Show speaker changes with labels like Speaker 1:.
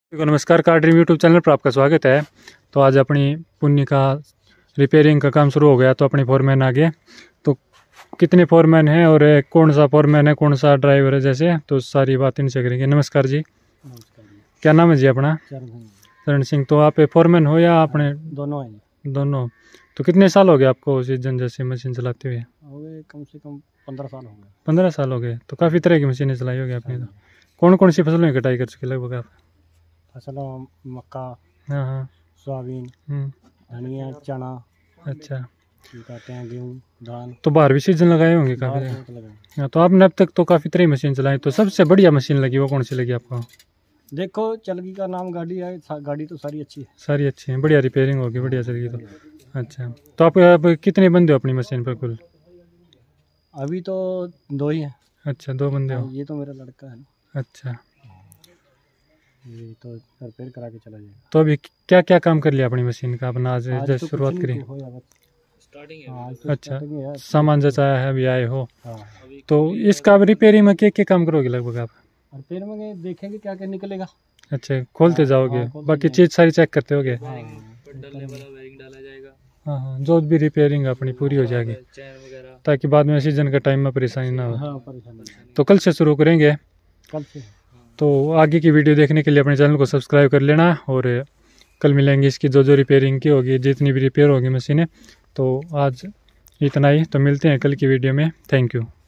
Speaker 1: देखो नमस्कार, car dream YouTube channel पर आपका स्वागत है। तो आज अपनी पुन्नी का रिपेयरिंग का काम शुरू हो गया। तो अपनी फोरमैन आ गए। तो कितने फोरमैन हैं और कौन सा फोरमैन है, कौन सा ड्राइवर है, जैसे तो सारी बात इनसे करेंगे। नमस्कार जी।
Speaker 2: नमस्कार जी।
Speaker 1: क्या नाम है जी अपना? चरण सिंह। तो आप फोरमैन हो या अपने?
Speaker 2: दोनों हैं।
Speaker 1: दोनों। तो कितने साल हो गए आपको सीजन जैसे मशीन चलाते हुए?
Speaker 2: हो गए कम से कम 15 साल हो गए।
Speaker 1: 15 साल हो गए। तो काफ़ी तरह की मशीनें चलाई होगी आपने। तो कौन कौन सी फसलों की कटाई कर चुके लगभग आप?
Speaker 2: फसलों मक्का,
Speaker 1: हाँ हाँ,
Speaker 2: सोयाबीन, धनिया, चना।
Speaker 1: अच्छा,
Speaker 2: कहते हैं गेहूँ, धान।
Speaker 1: तो बाहर भी सीजन लगाए होंगे काफ़ी। हाँ, तो आपने अब तक तो काफ़ी तरह की मशीन चलाई। तो सबसे बढ़िया मशीन लगी वो कौन सी लगी आपको?
Speaker 2: देखो चलगी का नाम गाड़ी है। गाड़ी तो सारी अच्छी है।
Speaker 1: सारी अच्छी है, बढ़िया रिपेयरिंग होगी, बढ़िया चलेगी। तो अच्छा, तो आप अब कितने बंदे हो अपनी मशीन पर कुल?
Speaker 2: अभी तो 2 ही हैं।
Speaker 1: अच्छा, 2 बंदे हो।
Speaker 2: ये तो मेरा लड़का है।
Speaker 1: अच्छा,
Speaker 2: ये तो रिपेयर करा के चला जाएगा।
Speaker 1: तो अभी क्या क्या काम कर लिया अपनी मशीन का अपना? आज
Speaker 2: आज
Speaker 1: जैसे
Speaker 2: तो
Speaker 1: शुरुआत
Speaker 2: कुछ
Speaker 1: करी।
Speaker 2: नहीं हो बस स्टार्टिंग है।
Speaker 1: अच्छा, सामान जचाया है, अभी आए हो।
Speaker 2: हाँ,
Speaker 1: तो इसका अब रिपेयरिंग में क्या क्या काम करोगे लगभग आप?
Speaker 2: रिपेयर में देखेंगे क्या क्या निकलेगा।
Speaker 1: अच्छा, खोलते जाओगे, बाकी चीज़ सारी चेक करते होगे। हाँ हाँ, जो भी रिपेयरिंग अपनी पूरी हो जाएगी, ताकि बाद में सीजन का टाइम में परेशानी ना हो।
Speaker 2: हाँ, परेशानी।
Speaker 1: तो कल से शुरू करेंगे।
Speaker 2: कल से।
Speaker 1: तो आगे की वीडियो देखने के लिए अपने चैनल को सब्सक्राइब कर लेना। और कल मिलेंगे इसकी जो रिपेयरिंग की होगी, जितनी भी रिपेयर होगी मशीनें। तो आज इतना ही। तो मिलते हैं कल की वीडियो में। Thank you.